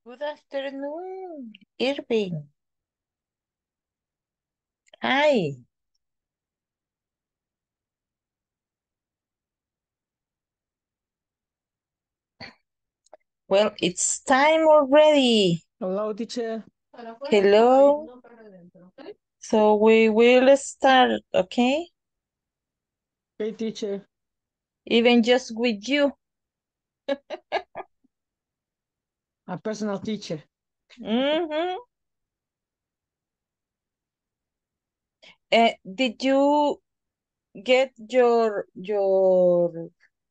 Good afternoon, Irving. Hi. Well, it's time already. Hello, teacher. Hello. So we will start, okay? Hey, teacher. Even just with you. A personal teacher. Mm-hmm. Did you get your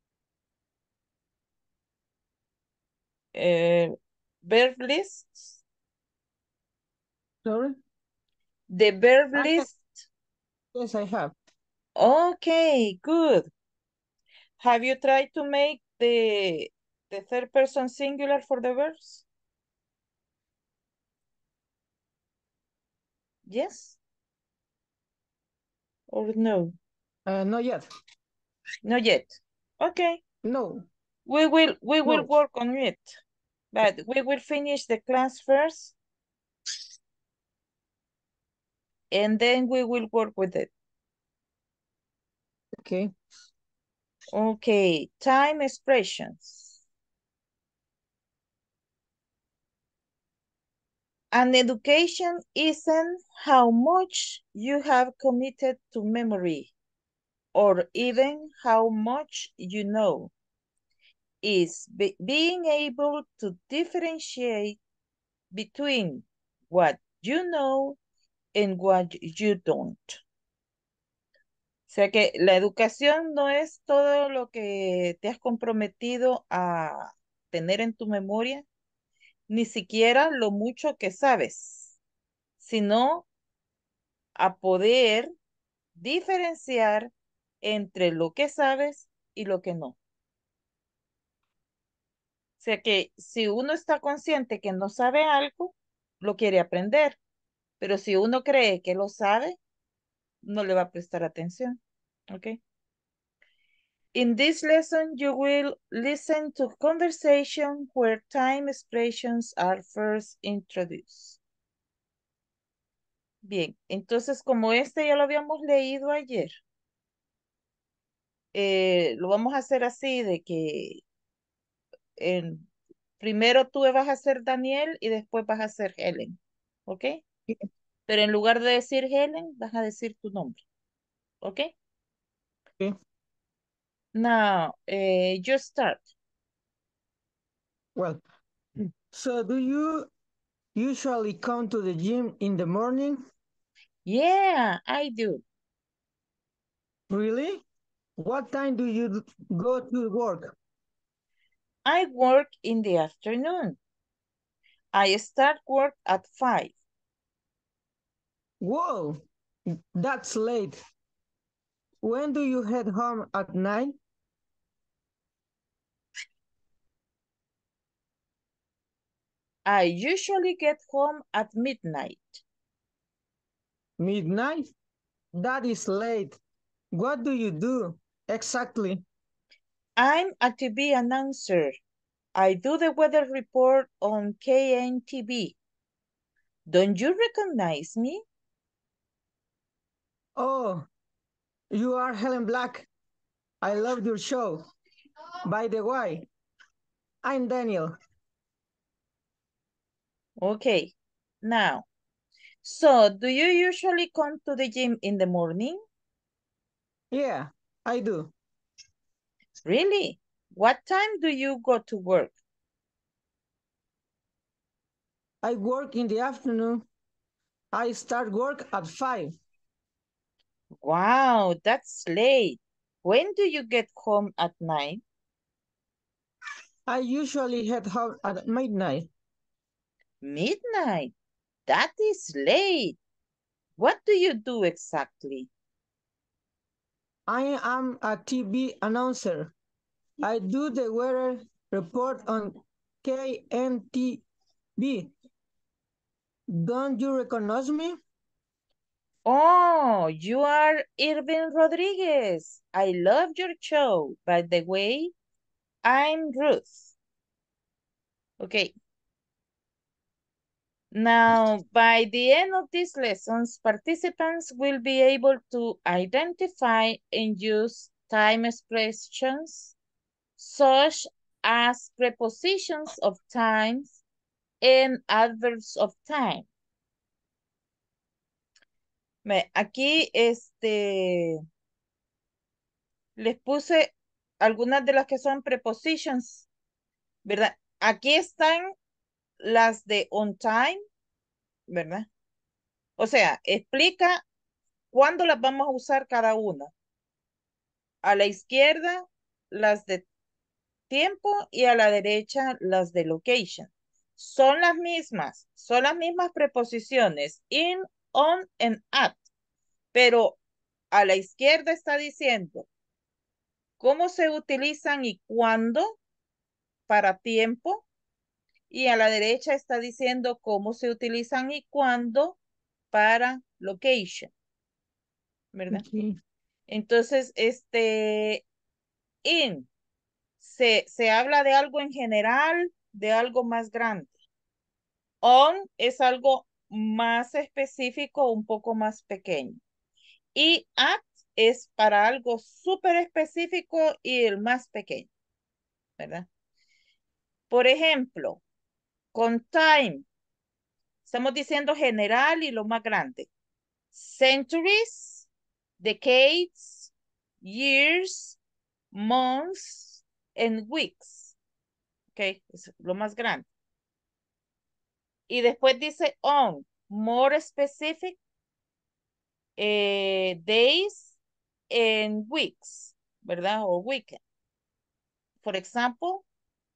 verb lists? Sorry? The verb I have. list? Yes, I have. Okay, good. Have you tried to make the third person singular for the verbs? Yes or no? Not yet. Not yet. Okay. No. We will No. work on it. But we will finish the class first and then we will work with it. Okay. Okay, time expressions. An education isn't how much you have committed to memory or even how much you know. Is being able to differentiate between what you know and what you don't. O sea que la educación no es todo lo que te has comprometido a tener en tu memoria, ni siquiera lo mucho que sabes, sino a poder diferenciar entre lo que sabes y lo que no. O sea que si uno está consciente que no sabe algo, lo quiere aprender, pero si uno cree que lo sabe, no le va a prestar atención. ¿Ok? In this lesson, you will listen to conversation where time expressions are first introduced. Bien, entonces como este ya lo habíamos leído ayer, lo vamos a hacer así de que primero tú vas a ser Daniel y después vas a ser Helen, ¿ok? Pero en lugar de decir Helen, vas a decir tu nombre, ¿ok? Okay. Now, you start. Well, so do you usually come to the gym in the morning? Yeah, I do. Really? What time do you go to work? I work in the afternoon. I start work at 5. Whoa, that's late. When do you head home at night? I usually get home at midnight. Midnight? That is late. What do you do exactly? I'm a TV announcer. I do the weather report on KNTV. Don't you recognize me? Oh, you are Helen Black. I love your show. By the way, I'm Daniel. Okay, now, so do you usually come to the gym in the morning? Yeah, I do. Really? What time do you go to work? I work in the afternoon. I start work at 5. Wow, that's late. When do you get home at night? I usually head home at midnight. Midnight. That is late. What do you do exactly? I am a TV announcer. I do the weather report on KNTV. Don't you recognize me? Oh, you are Irving Rodriguez. I love your show. By the way, I'm Ruth. Okay. Now, by the end of these lessons, participants will be able to identify and use time expressions such as prepositions of times and adverbs of time. Aquí les puse algunas de las que son prepositions, ¿verdad? Aquí están las de on time, ¿verdad? O sea, explica cuándo las vamos a usar cada una. A la izquierda, las de tiempo y a la derecha, las de location. Son las mismas preposiciones, in, on, and at. Pero a la izquierda está diciendo cómo se utilizan y cuándo para tiempo. Y a la derecha está diciendo cómo se utilizan y cuándo para location, ¿verdad? Okay. Entonces, in, se habla de algo en general, de algo más grande. On es algo más específico, un poco más pequeño. Y at es para algo súper específico y el más pequeño, ¿verdad? Por ejemplo, con time, estamos diciendo general y lo más grande. Centuries, decades, years, months, and weeks. Ok, es lo más grande. Y después dice on, more specific, days and weeks, ¿verdad? O weekend. For example,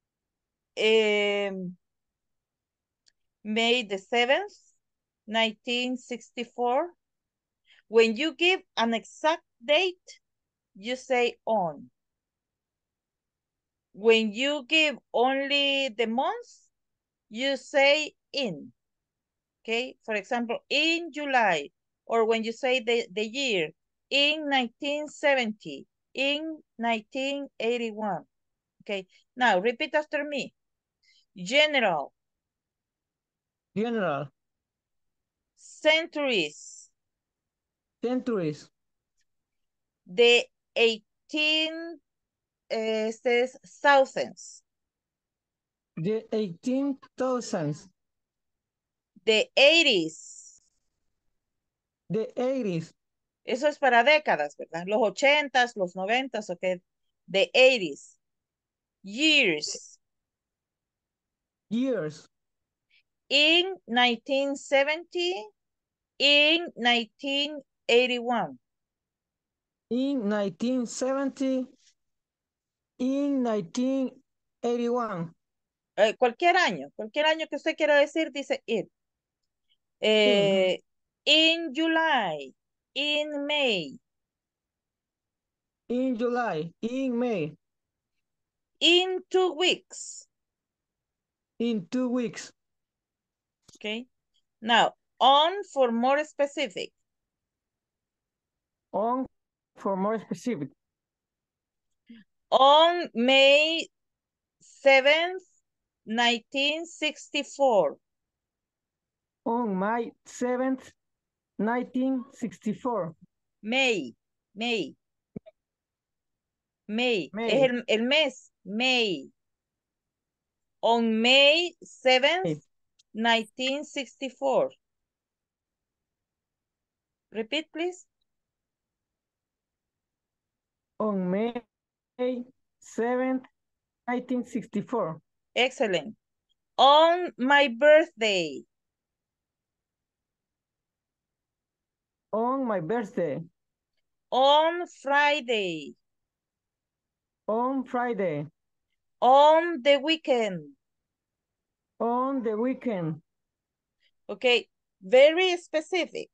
May the 7th, 1964. When you give an exact date, you say on. When you give only the month, you say in. Okay, for example, in July, or when you say the year, in 1970, in 1981. Okay, now repeat after me. General, General, centuries, centuries, the 18, thousands, the 18,000s, the 80s. the 80s, Eso es para décadas, ¿verdad? Los 80s, los 90s, ok. The 80s. Years. years, In 1970, in 1981. in 1970, in 1981, Cualquier año que usted quiera decir, dice it. in, In July, in May, in July, in May, in 2 weeks. in 2 weeks, Okay. Now, on for more specific. on for more specific, On May 7th, 1964. on May 7th, 1964, May, May, May. Es May, el mes, May. On May 7th, 1964. Repeat, please. on May 7th, 1964, Excellent. On my birthday. on my birthday, On Friday. on Friday, On the weekend. on the weekend, Okay, very specific.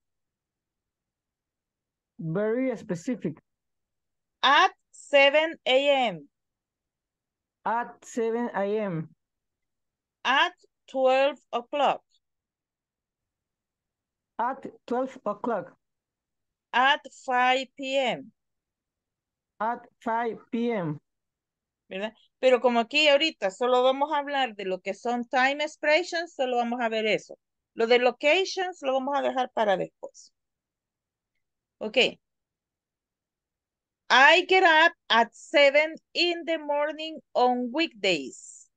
very specific, At 7 a.m. at 7 a.m., At 12 o'clock. at 12 o'clock, At 5 p.m. at 5 p.m. ¿Verdad? Pero como aquí ahorita solo vamos a hablar de lo que son time expressions, solo vamos a ver eso. Lo de locations lo vamos a dejar para después. Ok. I get up at 7 in the morning on weekdays.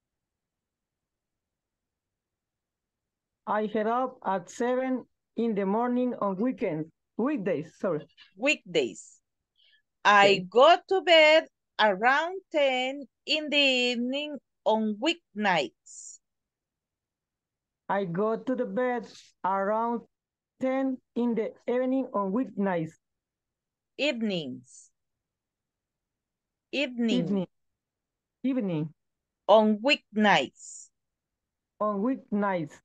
I get up at 7 in the morning on weekdays, sorry. Weekdays. I go to bed around 10 in the evening on weeknights. I go to the bed around 10 in the evening on weeknights. Evenings. Evening. On weeknights. On weeknights.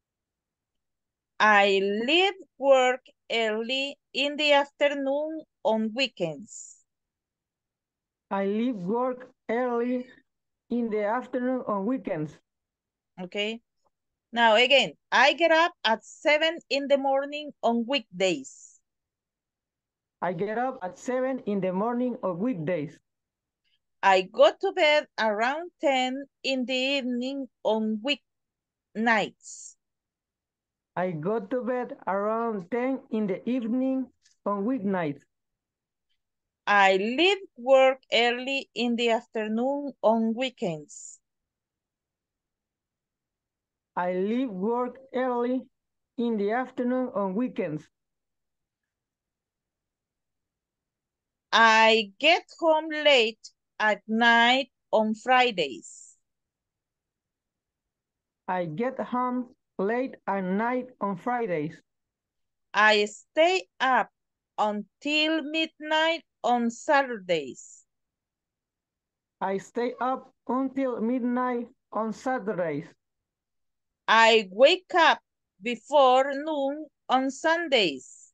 I leave work early in the afternoon on weekends. I leave work early in the afternoon on weekends. Okay. Now again, I get up at 7 in the morning on weekdays. I get up at 7 in the morning on weekdays. I go to bed around 10 in the evening on weeknights. I go to bed around 10 in the evening on weeknights. I leave work early in the afternoon on weekends. I leave work early in the afternoon on weekends. I get home late at night on Fridays. I get home late at night on Fridays. I stay up until midnight on Saturdays. I stay up until midnight on Saturdays. I wake up before noon on Sundays.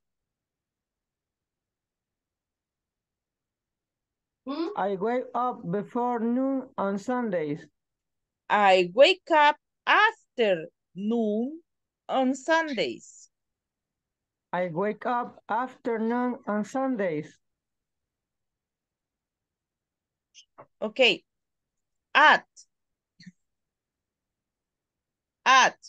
I wake up before noon on Sundays. I wake up after noon on Sundays. I wake up after noon on Sundays. Okay. At. At.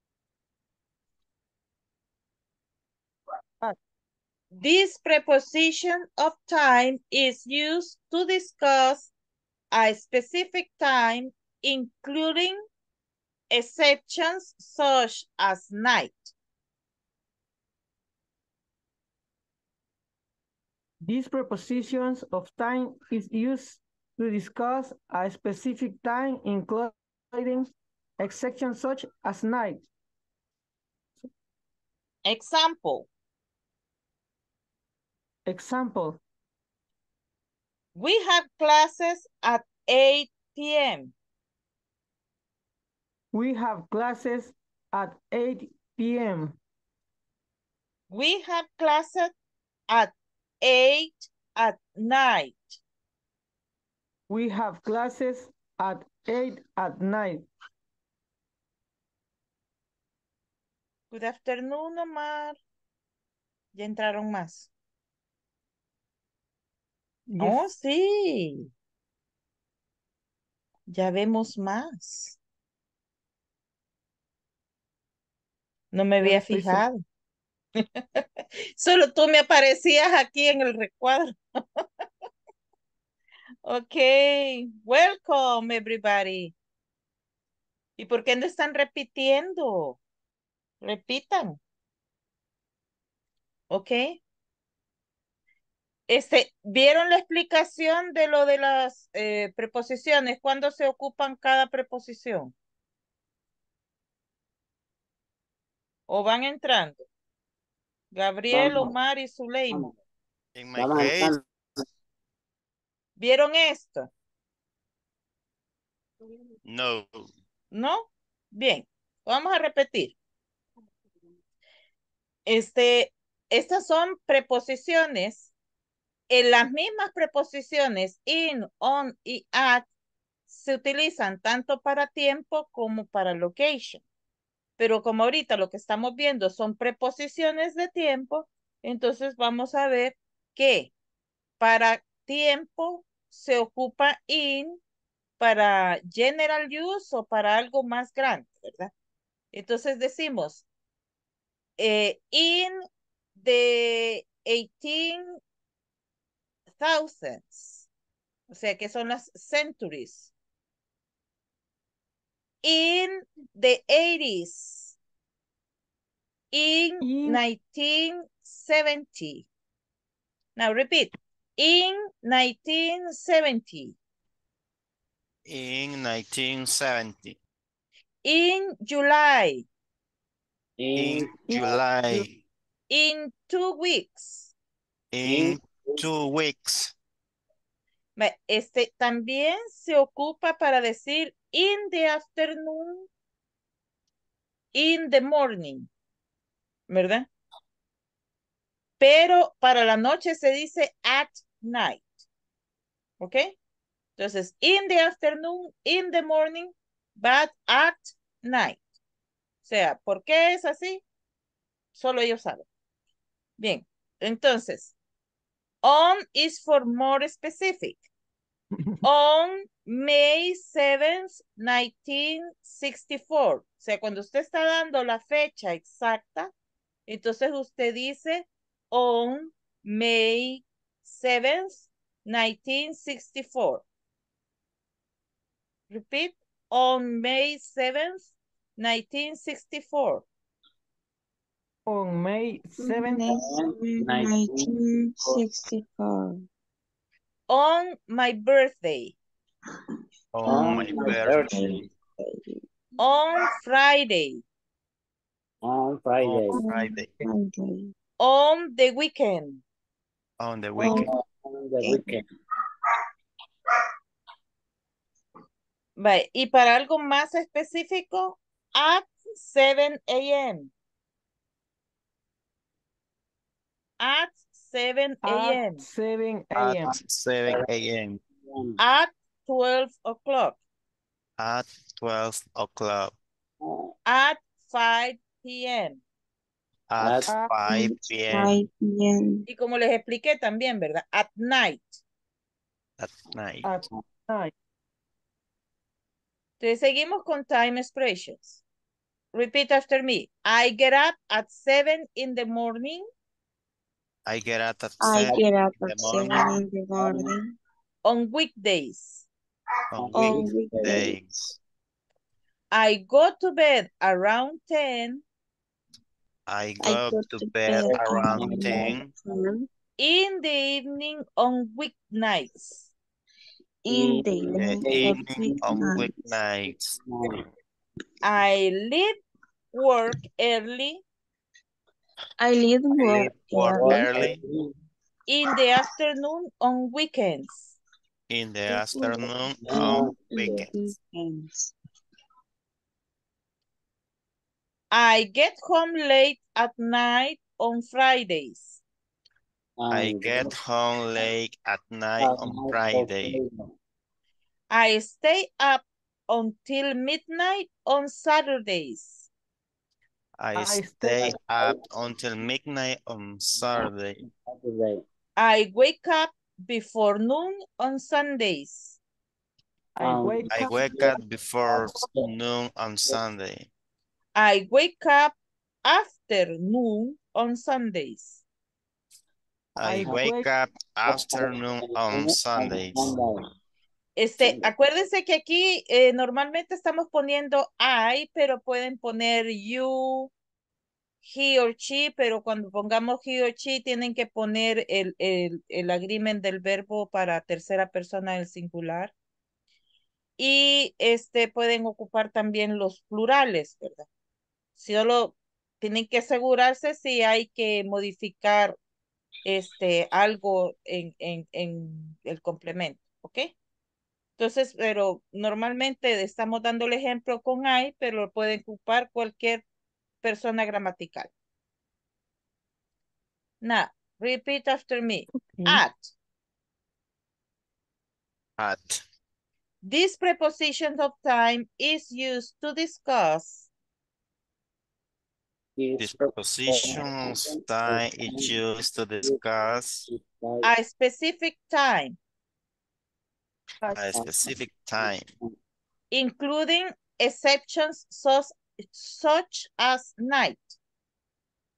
This preposition of time is used to discuss a specific time, including exceptions such as night. These prepositions of time is used to discuss a specific time, including exceptions such as night. Example. Example. We have classes at 8 p.m. We have classes at 8 p.m. We have classes at 8 at night. We have classes at 8 at night. Good afternoon, Omar. Ya entraron más. Yes. Oh, sí. Ya vemos más. No me había fijado. Solo tú me aparecías aquí en el recuadro. Ok. Welcome, everybody. ¿Y por qué no están repitiendo? Repitan. Ok. ¿Vieron la explicación de lo de las preposiciones? ¿Cuándo se ocupan cada preposición? ¿O van entrando? Gabriel, Vamos, Omar y Zuleima. in my case, ¿Vieron esto? no. ¿No? Bien, vamos a repetir. Estas son preposiciones. En las mismas preposiciones in, on y at se utilizan tanto para tiempo como para location. Pero como ahorita lo que estamos viendo son preposiciones de tiempo, entonces vamos a ver que para tiempo se ocupa in, para general use o para algo más grande, ¿verdad? Entonces decimos, in the 18,000s, o sea que son las centuries. In the 80s, in 1970. Now repeat, in 1970. In 1970. In July. In July. In 2 weeks. In 2 weeks. También se ocupa para decir in the afternoon, in the morning, ¿verdad? Pero para la noche se dice at night. ¿Ok? Entonces, in the afternoon, in the morning, but at night. O sea, ¿por qué es así? Solo ellos saben. Bien, entonces, on is for more specific. On May 7th, 1964. O sea, cuando usted está dando la fecha exacta, entonces usted dice on May 7th, 1964. Repeat, on May 7th, 1964. On May 7th, 1964. On my birthday. On my birthday. On Friday. On Friday. On Friday. On the weekend. On the weekend. On the weekend. Vale, y para algo más específico, at 7 a.m. At 7 a.m. at 7 At a.m. 7 a.m. At 12 o'clock. At 12 o'clock. At 5 p.m. At 5 p.m. Y como les expliqué también, ¿verdad? At night. At night. At night. Entonces seguimos con time expressions. Repeat after me. I get up at 7 in the morning. I get up at I 7 get up in the at 7 morning. in the morning. On weekdays. On On weekdays. I go to bed around 10 I I go go to to bed bed around 10 in the evening on weeknights. in the in the evening on weeknights. I leave work early I leave I leave work early in the afternoon on weekends. in the afternoon on weekends. I get home late at night on Fridays. I get home late at night on Friday. I stay up until midnight on Saturdays. I stay up until midnight on Saturday. I wake up before noon on Sundays. I wake up before noon on Sunday. I wake up after noon on Sundays. I wake up afternoon on Sundays. Acuérdense que aquí normalmente estamos poniendo I, pero pueden poner you, he or she, pero cuando pongamos he or she tienen que poner el agreement del verbo para tercera persona del singular. Y pueden ocupar también los plurales, ¿verdad? Solo tienen que asegurarse si hay que modificar algo en el complemento, ¿ok? Entonces, pero normalmente estamos dando el ejemplo con I, pero lo pueden ocupar cualquier persona gramatical. Now, repeat after me. At. At. This preposition of time is used to discuss. This preposition of time is used to discuss A specific time. a specific time. Including exceptions such as night.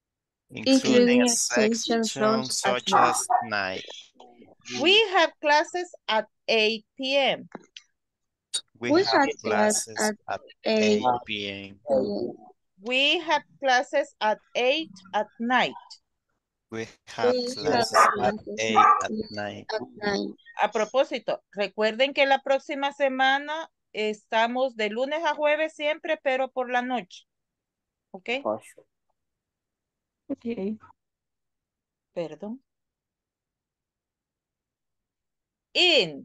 including Including a exception section such as night. We have classes at 8 p.m. We We have had class classes at 8 8 p.m. a.m. We have classes at 8 at night. We have We have classes at classes 8 at night. at 9. A propósito, recuerden que la próxima semana estamos de lunes a jueves siempre, pero por la noche. ¿Ok? Okay. Perdón. In.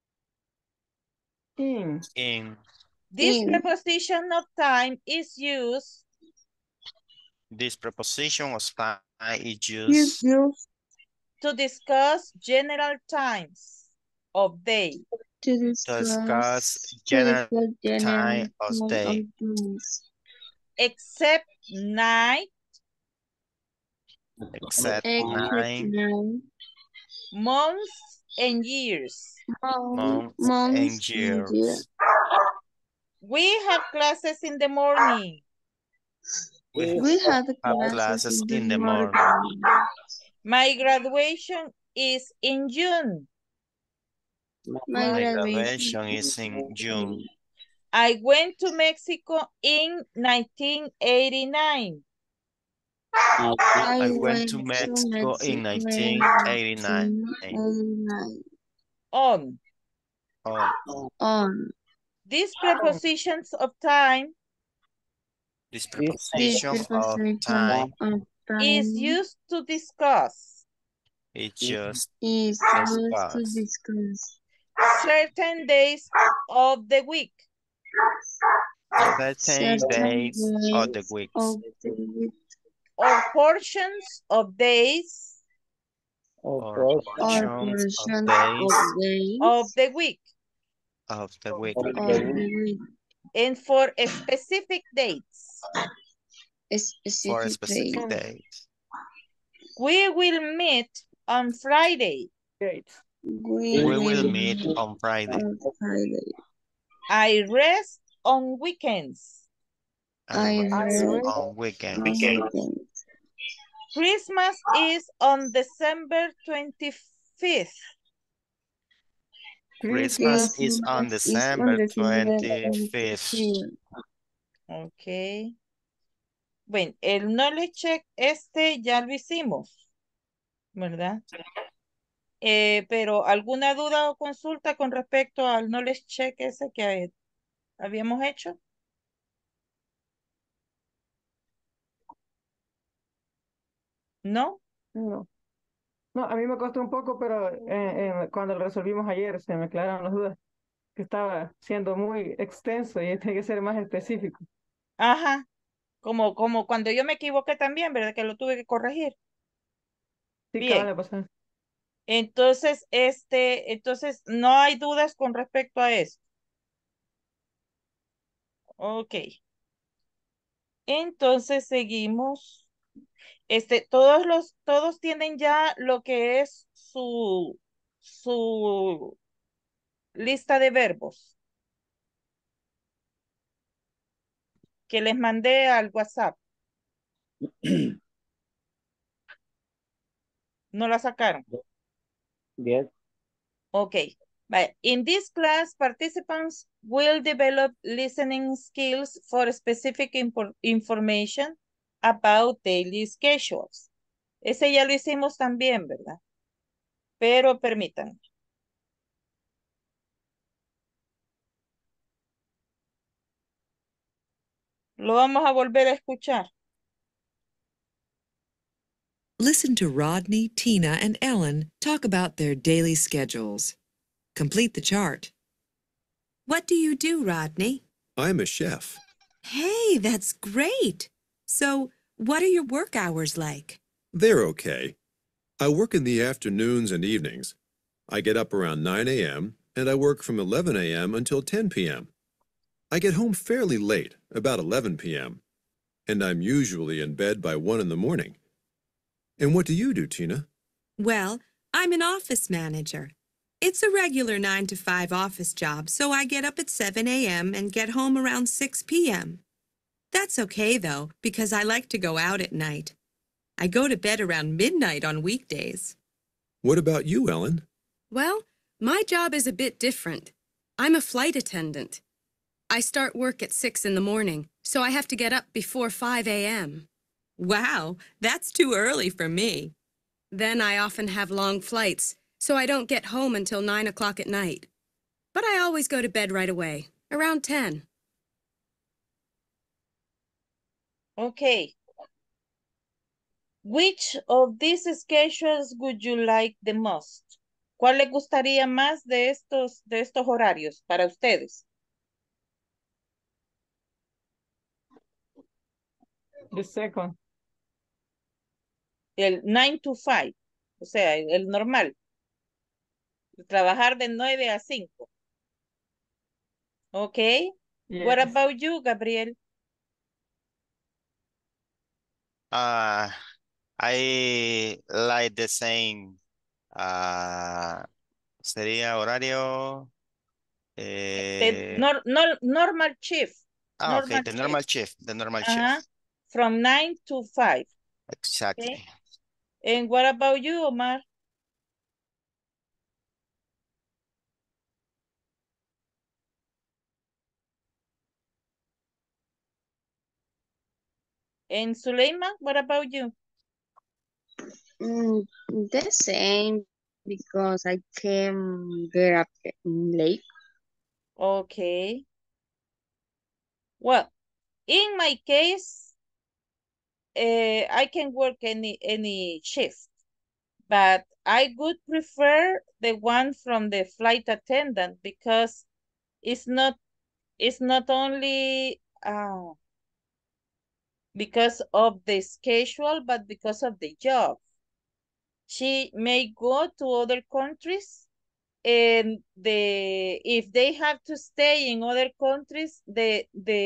In. This In. preposition of time is used This preposition of time is Use used to discuss general times of day. to to discuss general time of day, Except night, except night, months, and years. months, and years. We have classes in the morning. We had Classes in the morning. My graduation is in June. My My graduation graduation is in June. I went to Mexico in 1989. I went to Mexico in 1989. On. On. These prepositions of time This preposition of time is used to discuss is just is used to discuss discuss certain days of the week. certain days of the week Or portions of days or portions of days of the week. of the week. And for specific dates. For specific days. We will meet on Friday. We will meet on Friday. I rest on weekends. I rest on weekends. Christmas is on December 25th. Christmas is on December 25th. Ok. Bueno, el knowledge check ya lo hicimos, ¿verdad? Pero ¿alguna duda o consulta con respecto al knowledge check ese que habíamos hecho? ¿No? No. No, a mí me costó un poco, pero cuando lo resolvimos ayer se me aclararon las dudas, que estaba siendo muy extenso y tiene que ser más específico. Ajá. Como cuando yo me equivoqué también, ¿verdad? Que lo tuve que corregir. Sí, Bien. cabal, pasó. Entonces, entonces no hay dudas con respecto a eso. Ok. Entonces seguimos. Todos tienen ya lo que es su lista de verbos que les mandé al WhatsApp. ¿No la sacaron? Yes. Okay. But in this class, participants will develop listening skills for specific information about daily schedules. Ese ya lo hicimos también, ¿verdad? Pero permítanme. Lo vamos a volver a escuchar. Listen to Rodney, Tina, and Ellen talk about their daily schedules. Complete the chart. What do you do, Rodney? I'm a chef. Hey, that's great. So, what are your work hours like? They're okay. I work in the afternoons and evenings. I get up around 9 a.m. and I work from 11 a.m. until 10 p.m. I get home fairly late, about 11 p.m., and I'm usually in bed by 1 in the morning. And what do you do, Tina? Well, I'm an office manager. It's a regular 9-to-5 office job, so I get up at 7 a.m. and get home around 6 p.m. That's okay, though, because I like to go out at night. I go to bed around midnight on weekdays. What about you, Ellen? Well, my job is a bit different. I'm a flight attendant. I start work at 6 in the morning, so I have to get up before 5 a.m. Wow, that's too early for me. Then I often have long flights, so I don't get home until 9 o'clock at night. But I always go to bed right away, around 10. Okay. Which of these schedules would you like the most? ¿Cuál le gustaría más de estos horarios para ustedes? The second. El 9 to 5, o sea, el normal. Trabajar de 9 a 5. Okay. Yes. What about you, Gabriel? I like the same. Sería horario. Normal shift. Okay, the normal shift. The normal shift. From 9 to 5. Exactly. Okay. And what about you, Omar? And Suleiman, what about you? The same, because I can get up late. Okay. Well, in my case, I can work any shift, but I would prefer the one from the flight attendant because it's not only because of the schedule, but because of the job. She may go to other countries, and if they have to stay in other countries, the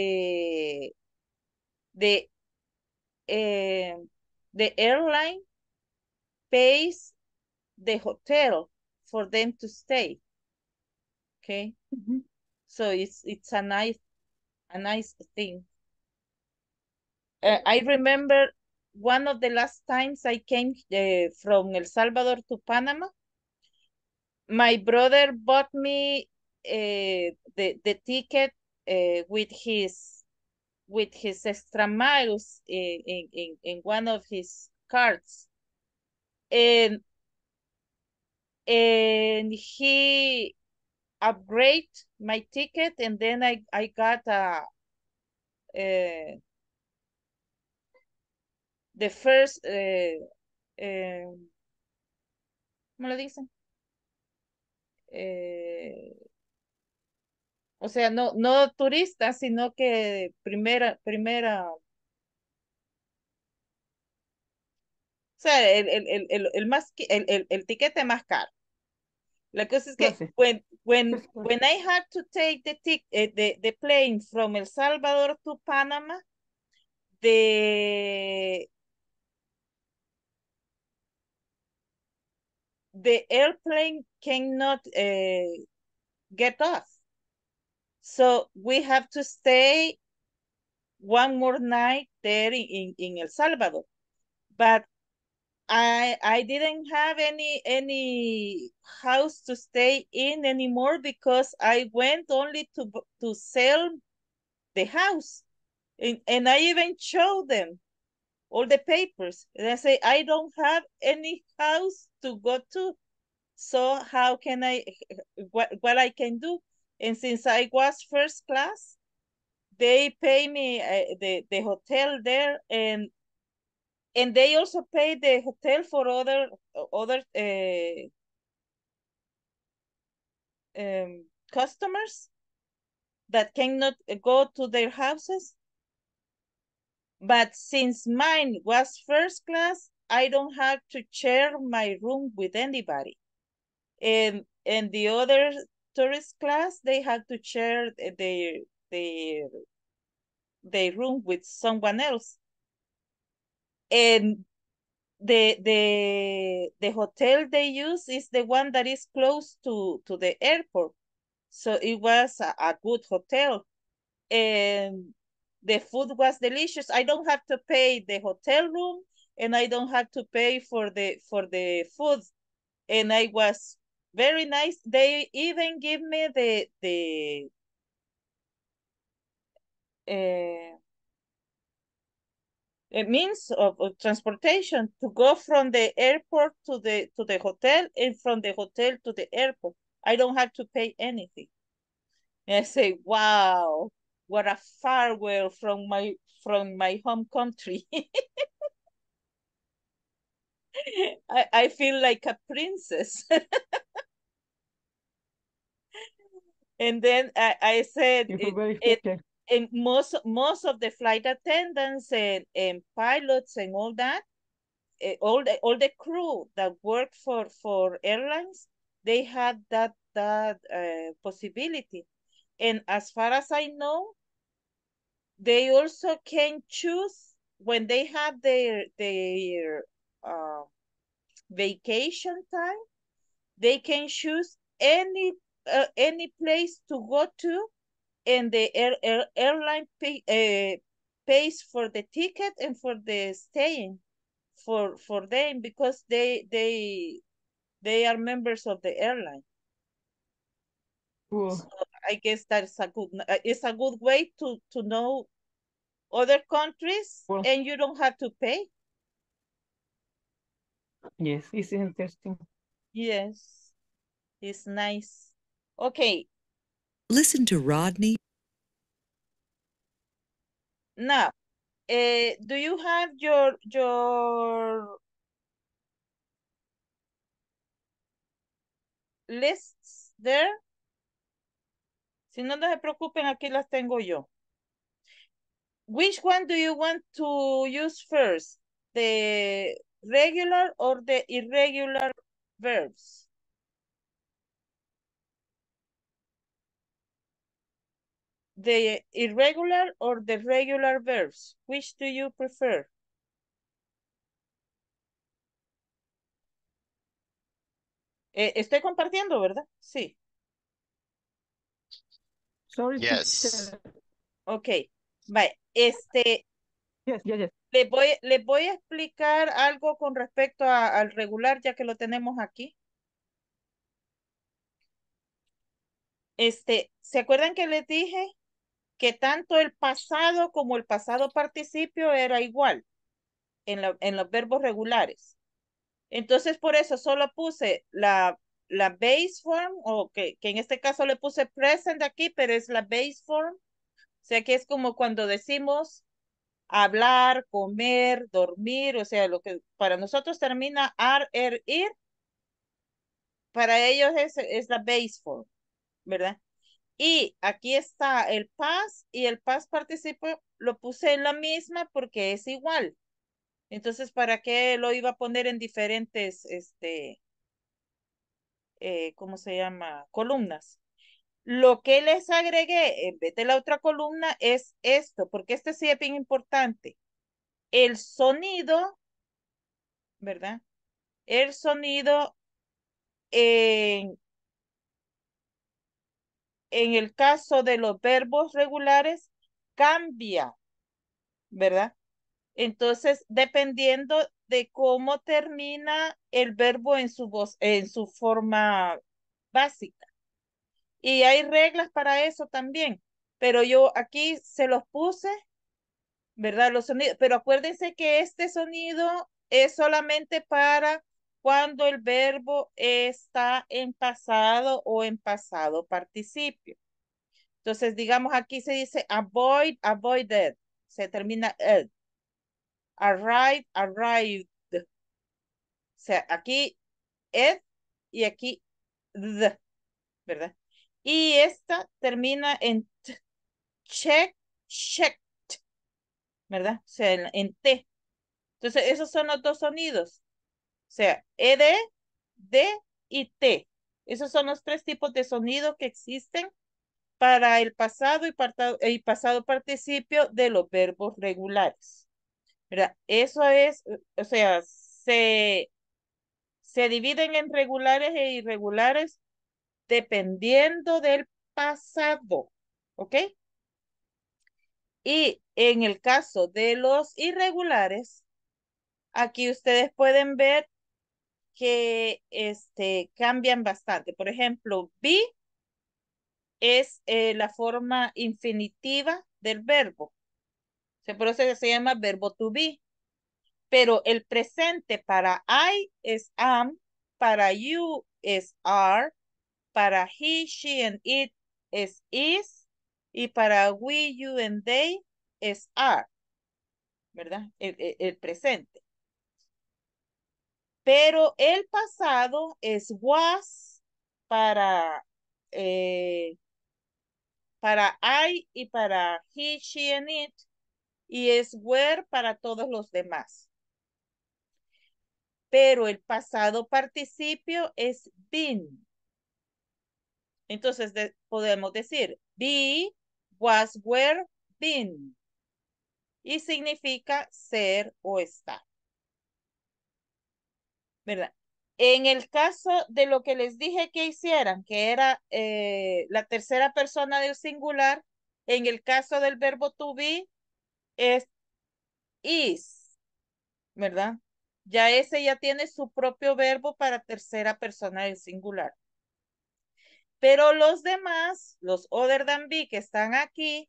airline pays the hotel for them to stay. Okay. So it's a nice thing. I remember one of the last times I came from El Salvador to Panama. My brother bought me the ticket with his extra miles in one of his cards, and he upgrade my ticket, and then I got the first ¿cómo lo dicen? O sea, no turista, sino que primera, o sea, el tiquete más caro. La cosa es que when I had to take the plane from El Salvador to Panama, the airplane cannot get off. So we have to stay one more night there in El Salvador. But I didn't have any house to stay in anymore because I went only to sell the house. And I even showed them all the papers. And I say, I don't have any house to go to. So how can what I can do? And since I was first class, they pay me the hotel there, and they also pay the hotel for other customers that cannot go to their houses. But since mine was first class, I don't have to share my room with anybody. And the other tourist class, they have to share their room with someone else. And the hotel they use is the one that is close to the airport. So it was a good hotel. And the food was delicious. I don't have to pay the hotel room. and I don't have to pay for the food. And I was very nice. They even give me the means of transportation to go from the airport to the hotel and from the hotel to the airport. I don't have to pay anything. And I say, wow, what a farewell from my home country. I feel like a princess. And then I said You feel very it special. and most of the flight attendants and pilots and all that, all the crew that work for airlines, they had that possibility. And as far as I know, they also can choose when they have their vacation time. They can choose any place to go to, and the airline pays for the ticket and for the staying for them, because they are members of the airline. Cool. So I guess that's it's a good way to know other countries, Well, and you don't have to pay. yes, it's interesting. Yes, it's nice. Okay, Listen to Rodney. now, do you have your lists there? Si no, no se preocupen, aquí las tengo yo. Which one do you want to use first? The regular or the irregular verbs? The irregular or the regular verbs? Which do you prefer? Estoy compartiendo, ¿verdad? Sí. Sorry, Yes. teacher. Ok. Bye. Yes, yes, yes. Les voy a explicar algo con respecto al regular, ya que lo tenemos aquí. ¿Se acuerdan que les dije que tanto el pasado como el pasado participio era igual en los verbos regulares? Entonces, por eso solo puse la base form, o que en este caso le puse present aquí, pero es la base form. O sea, que es como cuando decimos hablar, comer, dormir, o sea, lo que para nosotros termina ar, ir, para ellos es la base form, ¿verdad? Y aquí está el past, y el past participo lo puse en la misma porque es igual. Entonces, ¿para qué lo iba a poner en diferentes, ¿cómo se llama? Columnas. Lo que les agregué en vez de la otra columna es esto, porque este sí es bien importante. El sonido, ¿verdad? El sonido en el caso de los verbos regulares cambia, ¿verdad? Entonces, dependiendo de cómo termina el verbo en su forma básica. Y hay reglas para eso también, pero yo aquí se los puse, ¿verdad? Los sonidos, pero acuérdense que este sonido es solamente para cuando el verbo está en pasado o en pasado participio. Entonces, digamos, aquí se dice avoid, avoided, se termina ed. Arrive, arrived. O sea, aquí ed y aquí the, ¿verdad? Y esta termina en t, check, checked, ¿verdad? O sea, en T. Entonces, esos son los dos sonidos. O sea, ED, D y T. Esos son los tres tipos de sonido que existen para el pasado y pasado participio de los verbos regulares. ¿Verdad? Eso es, o sea, se dividen en regulares e irregulares dependiendo del pasado. ¿Ok? Y en el caso de los irregulares, aquí ustedes pueden ver que cambian bastante. Por ejemplo, be es la forma infinitiva del verbo. O sea, por eso se llama verbo to be. Pero el presente para I es am, para you es are, para he, she, and it es is, y para we, you, and they es are, ¿verdad? El presente. Pero el pasado es was eh, para I y para he, she, and it, y es were para todos los demás. Pero el pasado participio es been. Entonces podemos decir be, was, were, been. Y significa ser o estar. ¿Verdad? En el caso de lo que les dije que hicieran, que era la tercera persona del singular, en el caso del verbo to be, es is, ¿verdad? Ya ese ya tiene su propio verbo para tercera persona del singular. Pero los demás, los other than be que están aquí,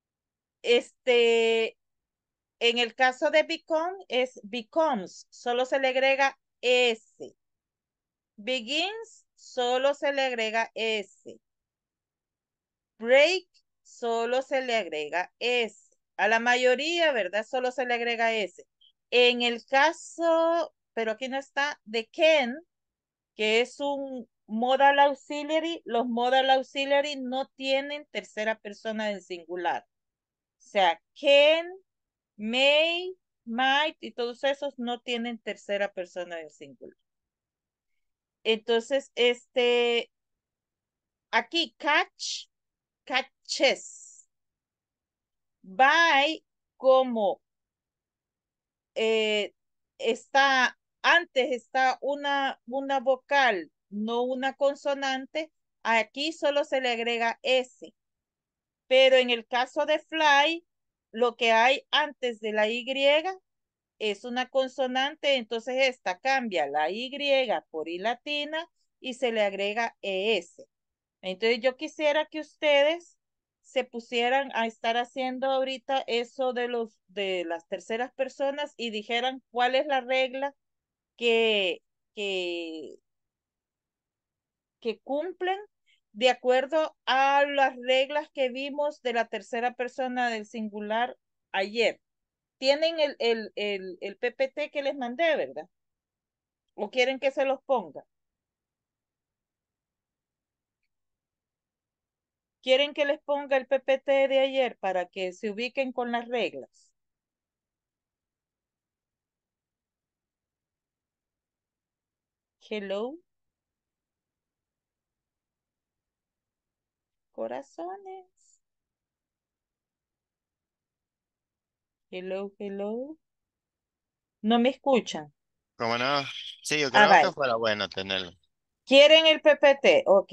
en el caso de become es becomes, solo se le agrega S. Begins, solo se le agrega S. Break, solo se le agrega S. A la mayoría, ¿verdad? Solo se le agrega S. En el caso, pero aquí no está, de can, que es un modal auxiliary, los modal auxiliary no tienen tercera persona del singular. O sea, can, may, might y todos esos no tienen tercera persona del singular. Entonces, aquí catch, catches. By, como antes está una vocal, no una consonante, aquí solo se le agrega S. Pero en el caso de fly, lo que hay antes de la Y es una consonante, entonces esta cambia la Y por I latina y se le agrega ES. Entonces yo quisiera que ustedes se pusieran a estar haciendo ahorita eso de las terceras personas y dijeran cuál es la regla que, que, que cumplen de acuerdo a las reglas que vimos de la tercera persona del singular ayer. Tienen el PPT que les mandé, ¿verdad? ¿O quieren que se los ponga? ¿Quieren que les ponga el PPT de ayer para que se ubiquen con las reglas? Hello. Corazones. Hello, hello. ¿No me escuchan? ¿Cómo no? Sí, yo Ah, creo que bye. fuera bueno tenerlo. ¿Quieren el PPT? Ok.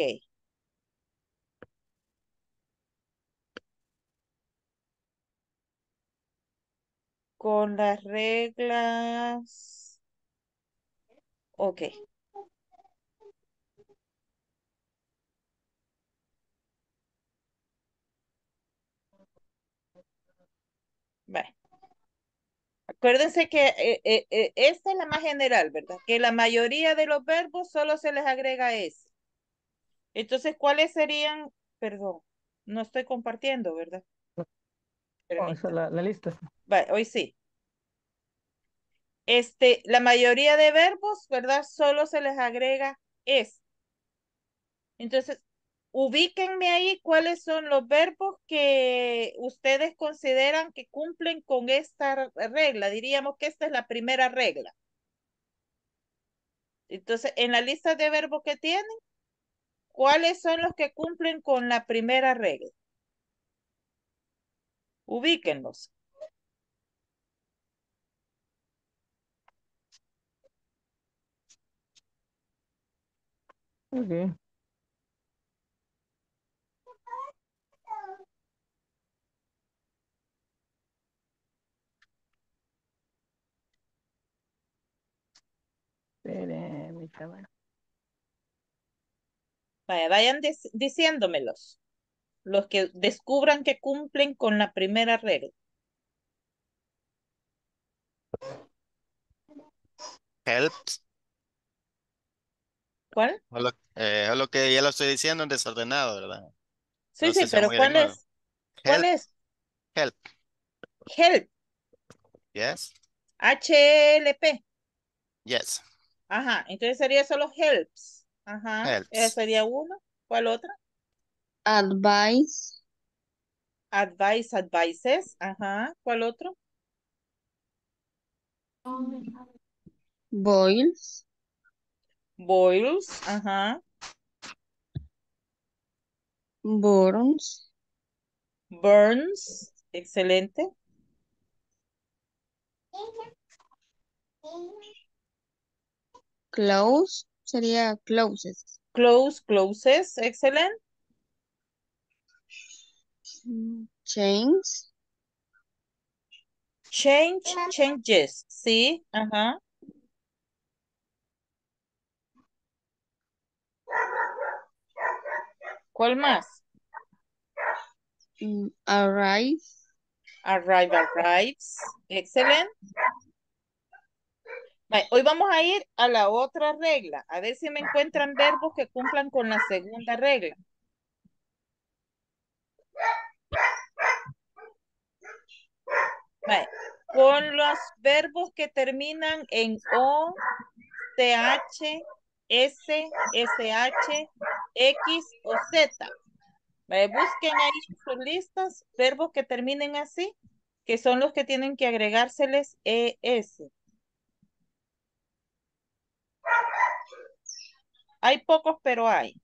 Con las reglas. Ok. Bye. Acuérdense que esta es la más general, ¿verdad? Que la mayoría de los verbos solo se les agrega S. Entonces, ¿cuáles serían? Perdón, no estoy compartiendo, ¿verdad? Oh, esa es Permítame. la lista. Bye, hoy sí. La mayoría de verbos, ¿verdad? Solo se les agrega S. Entonces, ubíquenme ahí cuáles son los verbos que ustedes consideran que cumplen con esta regla. Diríamos que esta es la primera regla. Entonces, en la lista de verbos que tienen, ¿cuáles son los que cumplen con la primera regla? Ubíquenlos. Ok. permítame. Vaya, vayan diciéndomelos. Los que descubran que cumplen con la primera regla. Helps. ¿Cuál? Es lo que ya lo estoy diciendo en desordenado, ¿verdad? Sí, No sí, sé si pero vamos a ir en ¿cuál orden. es? ¿Cuál Help, es? help, Help. yes, H-E-L-P. yes, Ajá, entonces sería solo helps. Ajá, ese helps. sería uno. ¿Cuál otra? Advice, Advice, advices. Ajá, ¿cuál otro? boils, Boils. Ajá. burns, Burns. Excelente. close, sería closes. Close, closes. Excelente. Change, Change, changes. Sí, ajá. ¿Cuál más? arrive, Arrive, arrives. Excelente. Vale, hoy vamos a ir a la otra regla. A ver si me encuentran verbos que cumplan con la segunda regla. Vale, con los verbos que terminan en O, TH, S, SH, X o Z. Vale, busquen ahí en sus listas verbos que terminen así, que son los que tienen que agregárseles ES. Hay pocos, pero hay.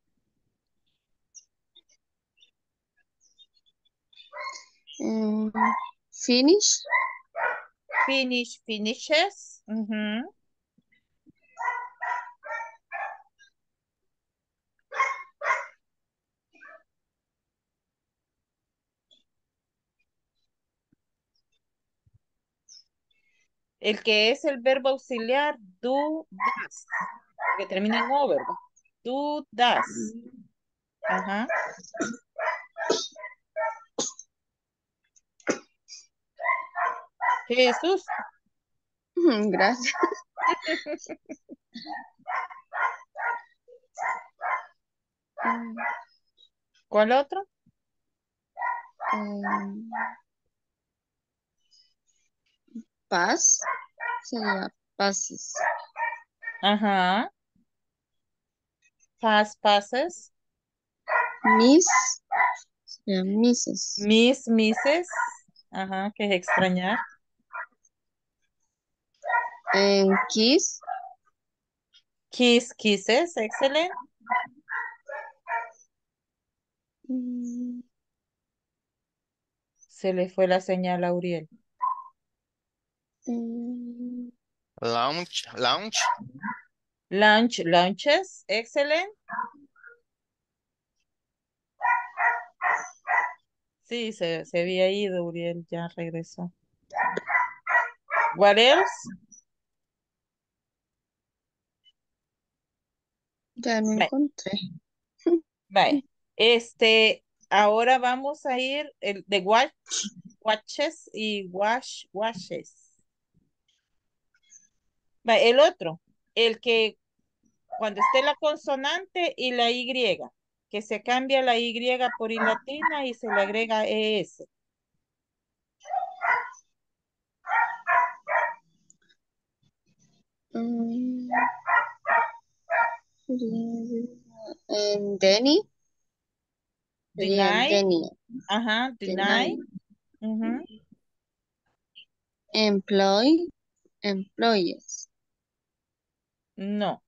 finish, Finish, finishes. Ujú. El que es el verbo auxiliar, do, does. Que termina en O, ¿verdad? Do, does. Ajá. Jesús. gracias. ¿Cuál otro? Pass, sería passes. Ajá. Pass, passes. Miss, sería misses. Miss, misses. Ajá, que es extrañar. Kiss, Kiss, kisses. Excelente. Se le fue la señal a Uriel. Launch, launch, Lunch, lunches. Excelente. Sí, se había ido Uriel, ya regresó. What else? ya no Bye. encontré. Bye. Ahora vamos a ir el de watch, watches y washes. Bye, el otro, el que cuando esté la consonante y la Y, que se cambia la Y por I latina y se le agrega ES. Denny, sería Deny. Denny. Ajá, deny. Ujú. Employ, employees. No,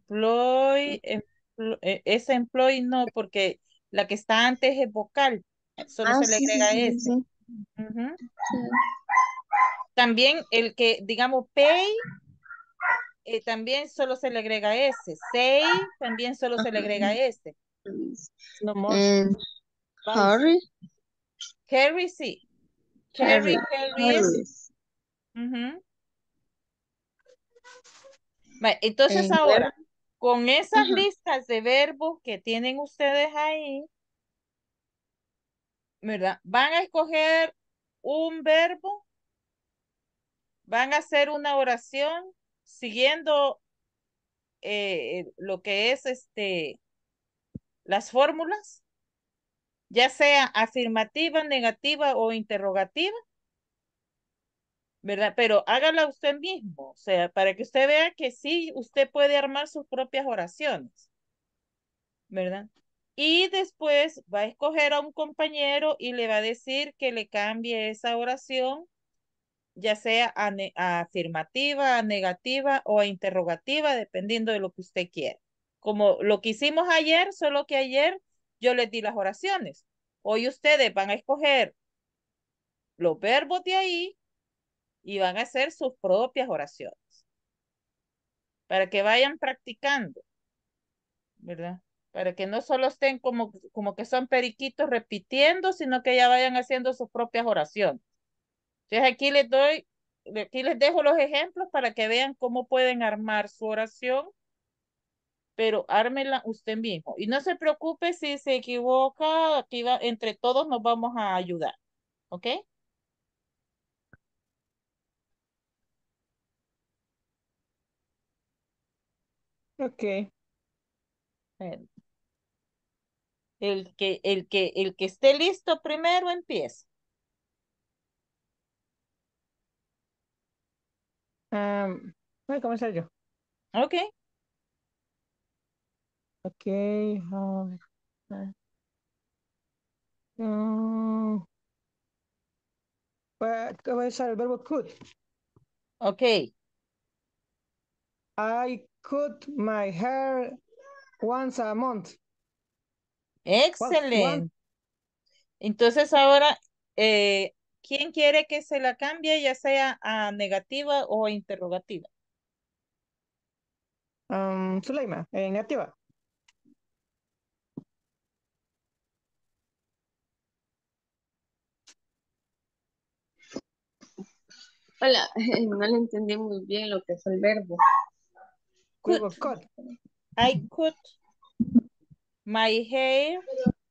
ese employ no, porque la que está antes es vocal, solo se le Sí, sí, agrega sí, S. sí. Ujú. Sí. También el que, digamos, pay, también solo se le agrega S. Say, también solo se le agrega S. No more. And Vice. hurry, Carry, sí. Carry, carries. Ujú. Entonces ahora, con esas Ajá. listas de verbos que tienen ustedes ahí, ¿verdad? Van a escoger un verbo, van a hacer una oración siguiendo lo que es las fórmulas, ya sea afirmativa, negativa o interrogativa, ¿verdad? Pero hágala usted mismo, o sea, para que usted vea que sí, usted puede armar sus propias oraciones, ¿verdad? Y después va a escoger a un compañero y le va a decir que le cambie esa oración, ya sea a afirmativa, a negativa o a interrogativa, dependiendo de lo que usted quiera. Como lo que hicimos ayer, solo que ayer yo les di las oraciones. Hoy ustedes van a escoger los verbos de ahí y van a hacer sus propias oraciones para que vayan practicando, ¿verdad? Para que no solo estén como que son periquitos repitiendo, sino que ya vayan haciendo sus propias oraciones. Entonces aquí les dejo los ejemplos para que vean cómo pueden armar su oración, pero ármela usted mismo. Y no se preocupe si se equivoca, aquí entre todos nos vamos a ayudar, ¿ok? Okay. Bueno, el que esté listo primero empieza. Voy a comenzar yo. Ok. Okay. Voy a usar el verbo could. Ok. I cut my hair once a month. Excelente. Entonces ahora, ¿quién quiere que se la cambie, ya sea a negativa o a interrogativa? Zuleima, negativa. Hola, no le entendí muy bien lo que fue el verbo. Verbo Cut. cut. I cut my hair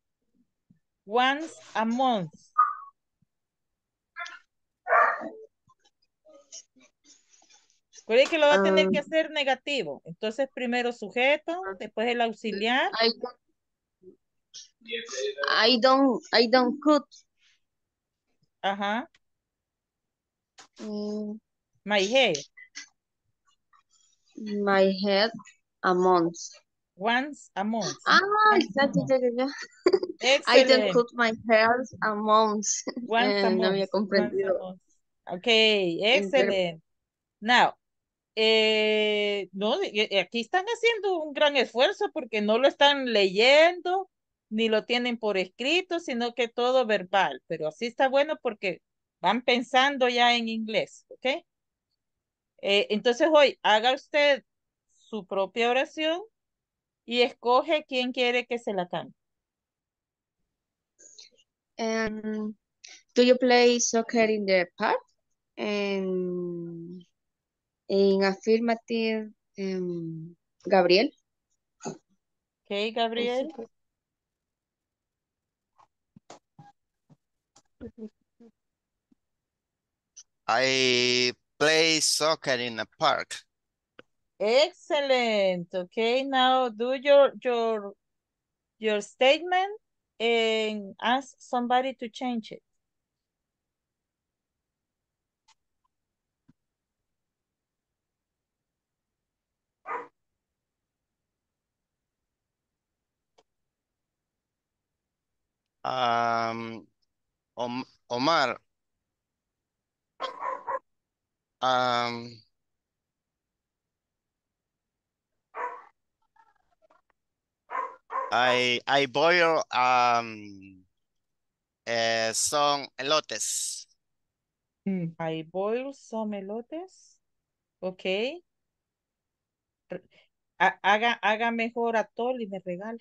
once a month. Recuerde que lo va a tener que hacer negativo. Entonces, primero sujeto, después el auxiliar. I don't cut Ajá. mm, My hair. my head a month. Once a month. Ah, Once a ya, month. ya, ya, ya. I don't Excelente. cut my hair a month. Once a No month. había Once a comprendido month. Ok, el verbo. excelente. Now, no, aquí están haciendo un gran esfuerzo porque no lo están leyendo ni lo tienen por escrito, sino que todo verbal. Pero así está bueno porque van pensando ya en inglés, ¿ok? Entonces hoy haga usted su propia oración y escoge quién quiere que se la cante. Do you play soccer in the park? In affirmative, Gabriel. Ok, Gabriel. I play soccer in a park. Excellent. Okay, now do your statement and ask somebody to change it. Omar, I boil some elotes. I boil some elotes. Ok. Haga mejor atol y me regala.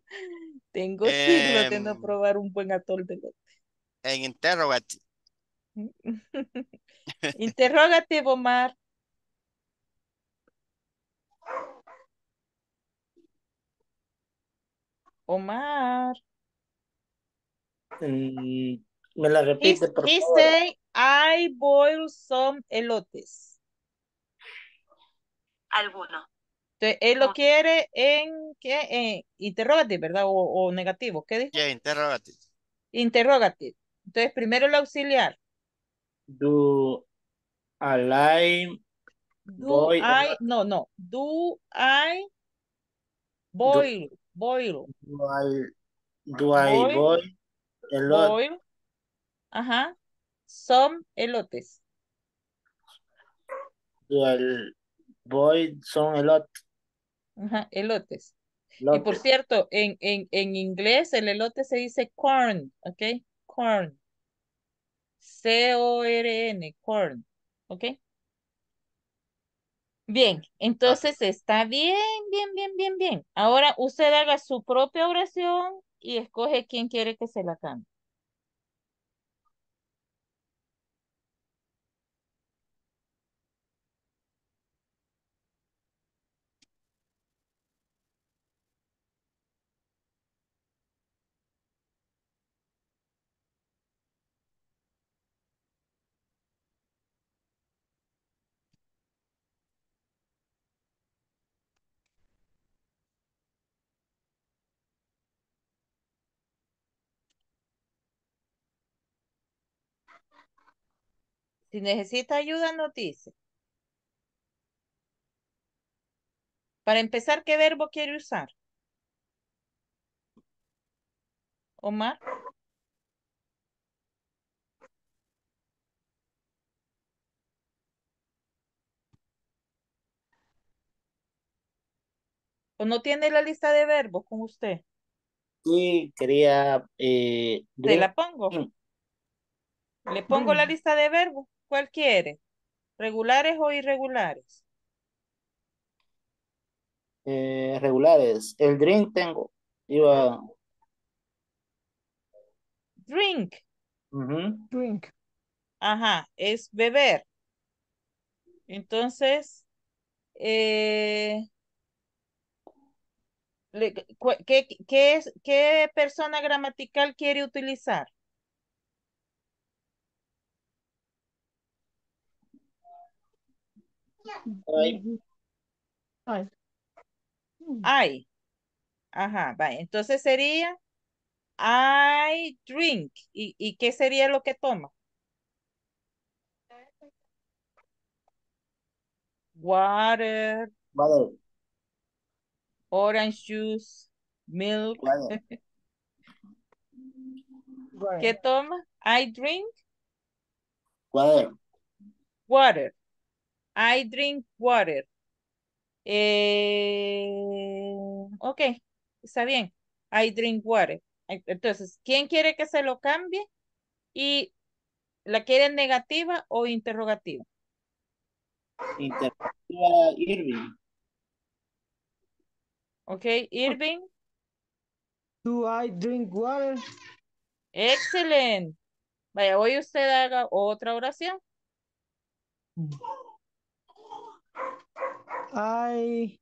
Tengo siglos de no Em, probar un buen atol de elote. en interrogative. Interrogative, Omar. Omar. Me la repite, por He favor. say, I boil some elotes. Alguno. Entonces, él lo quiere en, ¿qué? Interrogative, ¿verdad? O negativo. ¿Qué dijo? Yeah, interrogative. Interrogative. Entonces, primero el auxiliar. Do I boil a lot? No. Do I Do, boil? do I Boil, boil a lot? boil. Ajá. Some elotes. Do I boil some a lot? Ajá, elotes. Y por Lot. cierto, en inglés el elote se dice corn, ¿ok? Corn. C-O-R-N, corn. ¿Ok? Bien, entonces está bien. Ahora usted haga su propia oración y escoge quién quiere que se la cambie. Si necesita ayuda, nos dice. Para empezar, ¿qué verbo quiere usar? Omar. ¿O no tiene la lista de verbos con usted? Sí, quería ¿Se drink. la pongo? Le pongo la lista de verbos. ¿Cuál quiere? ¿Regulares o irregulares? Regulares. El drink tengo. Iba. Drink. Drink. Ajá, es beber. Entonces, ¿qué persona gramatical quiere utilizar? Ay. I. Ajá, va. Entonces sería I drink. ¿Y qué sería lo que toma? Water, Water. orange juice, milk. Water. ¿Qué toma? I drink Water. water. I drink water. Ok, está bien. I drink water. Entonces, ¿quién quiere que se lo cambie? ¿Y la quiere negativa o interrogativa? Interactiva Irving. Ok, Irving. Do I drink water? Excelente. Vaya, hoy usted haga otra oración. I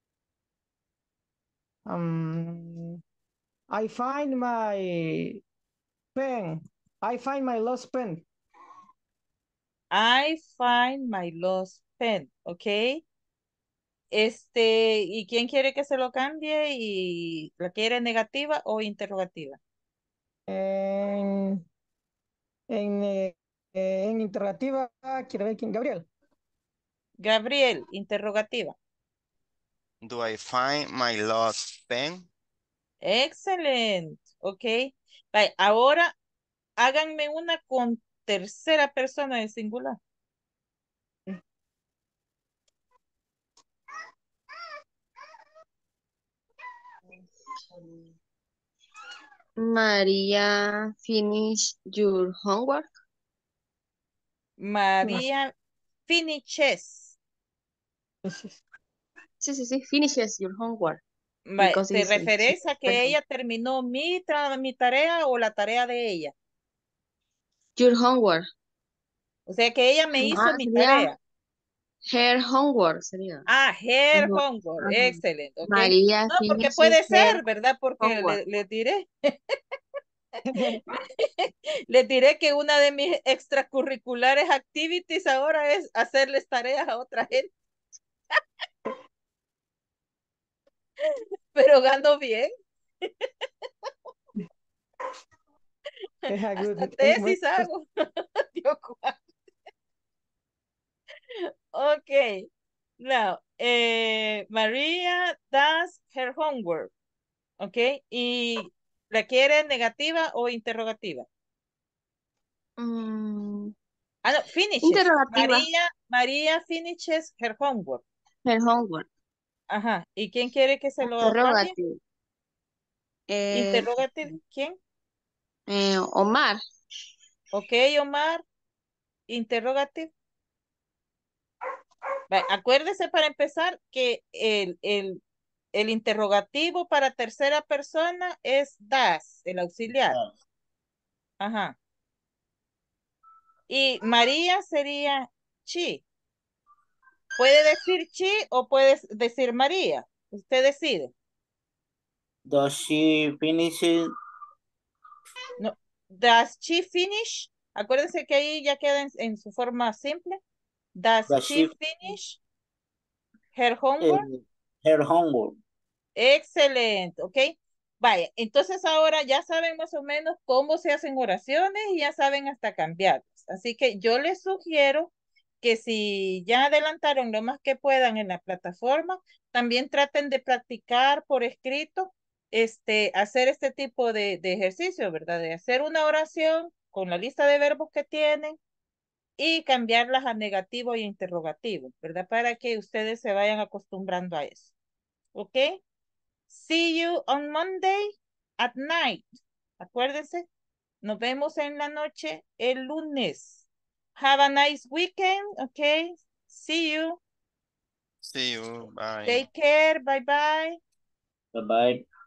find my pen. I find my lost pen. I find my lost pen. Ok. ¿Y quién quiere que se lo cambie? ¿Y la quiere negativa o interrogativa? En, en interrogativa, quiero ver quién, Gabriel. Gabriel, interrogativa. Do I find my lost pen? Excelente. Ok. Vaya, ahora háganme una con tercera persona de singular. María, finish your homework. María finishes. Sí, finishes your homework. Vaya, Because ¿te it's a refieres a que ella terminó mi tarea o la tarea de ella? your homework. O sea que ella me hizo mi sería tarea. her homework, sería. Ah, her Ajá, homework. ajá. Excelente. Ok. María No, porque finishes puede her ser, ¿verdad? Porque homework. le diré. Les diré que una de mis extracurriculares activities ahora es hacerles tareas a otra gente, pero gano bien. Hasta tesis hago. Dios guarde. Ok. Now, Maria does her homework. Ok. ¿Y la quiere negativa o interrogativa? Ah, no, finishes. Interrogativa. María finishes her homework. Her homework. Ajá. ¿Y quién quiere que se lo cambie? Interrogative. Interrogative. ¿Quién? Omar. Ok, Omar. Interrogative. Acuérdese para empezar que el interrogativo para tercera persona es das, el auxiliar. Ajá. Y María sería chi. Puede decir chi o puede decir María. Usted decide. Does she finish it? No. Does she finish? Acuérdense que ahí ya queda en su forma simple. Does Does she she finish her eh, homework? her homework? Excelente, ¿ok? Vaya, entonces ahora ya saben más o menos cómo se hacen oraciones y ya saben hasta cambiarlas. Así que yo les sugiero que si ya adelantaron lo más que puedan en la plataforma, también traten de practicar por escrito, hacer este tipo de ejercicio, ¿verdad? De hacer una oración con la lista de verbos que tienen y cambiarlas a negativo y interrogativo, ¿verdad? Para que ustedes se vayan acostumbrando a eso, ¿ok? See you on Monday at night. Acuérdense, nos vemos en la noche el lunes. Have a nice weekend, okay? See you. See you. Bye. Take care. Bye bye. Bye bye.